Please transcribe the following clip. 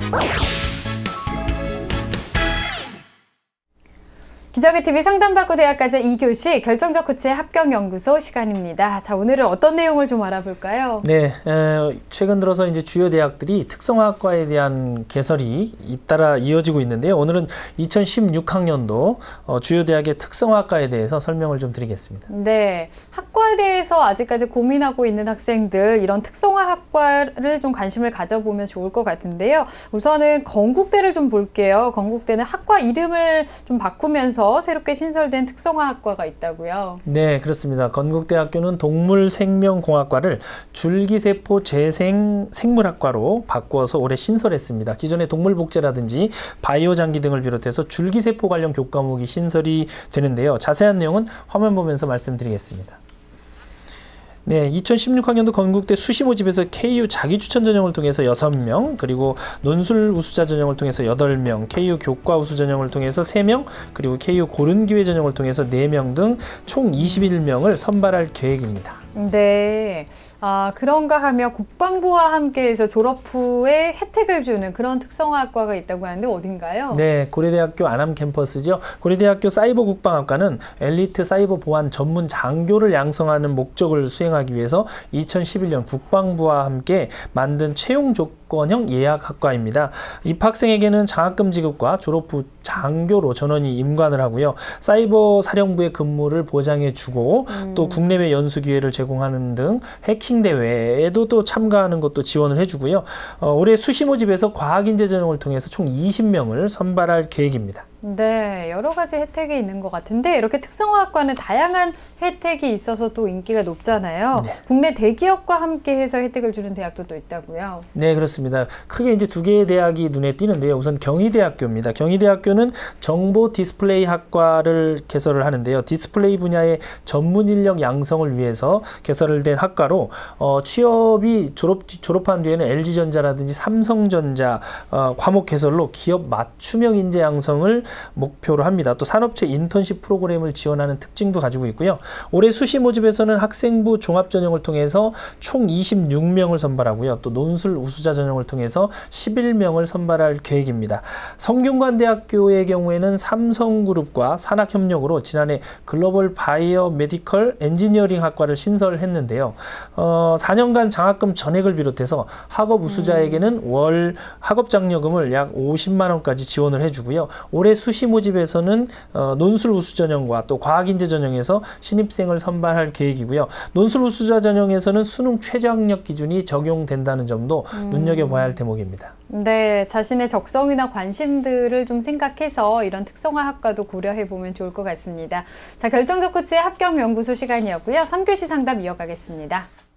기적의 TV 상담받고 대학까지 2교시 결정적 코치의 합격연구소 시간입니다. 자, 오늘은 어떤 내용을 좀 알아볼까요? 네, 최근 들어서 이제 주요 대학들이 특성화학과에 대한 개설이 잇따라 이어지고 있는데요. 오늘은 2016학년도 주요 대학의 특성화학과에 대해서 설명을 좀 드리겠습니다. 네, 학과에 대해서 아직까지 고민하고 있는 학생들, 이런 특성화학과를 좀 관심을 가져보면 좋을 것 같은데요. 우선은 건국대를 좀 볼게요. 건국대는 학과 이름을 좀 바꾸면서 새롭게 신설된 특성화학과가 있다고요. 네, 그렇습니다. 건국대학교는 동물생명공학과를 줄기세포 재생생물학과로 바꾸어서 올해 신설했습니다. 기존의 동물복제라든지 바이오장기 등을 비롯해서 줄기세포 관련 교과목이 신설이 되는데요. 자세한 내용은 화면 보면서 말씀드리겠습니다. 네, 2016학년도 건국대 수시 모집에서 KU 자기추천 전형을 통해서 6명, 그리고 논술 우수자 전형을 통해서 8명, KU 교과 우수 전형을 통해서 3명, 그리고 KU 고른기회 전형을 통해서 4명 등 총 21명을 선발할 계획입니다. 네, 그런가 하면 국방부와 함께해서 졸업 후에 혜택을 주는 그런 특성화학과가 있다고 하는데 어딘가요? 네, 고려대학교 안암 캠퍼스죠. 고려대학교 사이버국방학과는 엘리트 사이버 보안 전문 장교를 양성하는 목적을 수행하기 위해서 2011년 국방부와 함께 만든 채용 조건형 예약학과입니다. 입학생에게는 장학금 지급과 졸업 후 장교로 전원이 임관을 하고요. 사이버 사령부의 근무를 보장해주고 또 국내외 연수 기회를 제공하는 등 해킹 대회에도 또 참가하는 것도 지원을 해주고요. 올해 수시 모집에서 과학인재 전형을 통해서 총 20명을 선발할 계획입니다. 네, 여러 가지 혜택이 있는 것 같은데 이렇게 특성화학과는 다양한 혜택이 있어서 또 인기가 높잖아요. 네. 국내 대기업과 함께해서 혜택을 주는 대학도 또 있다고요. 네, 그렇습니다. 크게 이제 두 개의 대학이 눈에 띄는데요. 우선 경희대학교입니다. 경희대학교는 정보 디스플레이 학과를 개설을 하는데요. 디스플레이 분야의 전문 인력 양성을 위해서 개설된 학과로 취업이 졸업한 뒤에는 LG전자라든지 삼성전자 과목 개설로 기업 맞춤형 인재 양성을 목표로 합니다. 또 산업체 인턴십 프로그램을 지원하는 특징도 가지고 있고요. 올해 수시 모집에서는 학생부 종합 전형을 통해서 총 26명을 선발하고요. 또 논술 우수자 전형을 통해서 11명을 선발할 계획입니다. 성균관대학교의 경우에는 삼성그룹과 산학협력으로 지난해 글로벌 바이오 메디컬 엔지니어링 학과를 신설했는데요. 4년간 장학금 전액을 비롯해서 학업 우수자에게는 월 학업장려금을 약 50만 원까지 지원을 해주고요. 올해 수시 모집에서는 논술 우수 전형과 또 과학인재 전형에서 신입생을 선발할 계획이고요. 논술 우수자 전형에서는 수능 최저학력 기준이 적용된다는 점도 눈여겨봐야 할 대목입니다. 네, 자신의 적성이나 관심들을 좀 생각해서 이런 특성화 학과도 고려해보면 좋을 것 같습니다. 자, 결정적 코치의 합격연구소 시간이었고요. 3교시 상담 이어가겠습니다.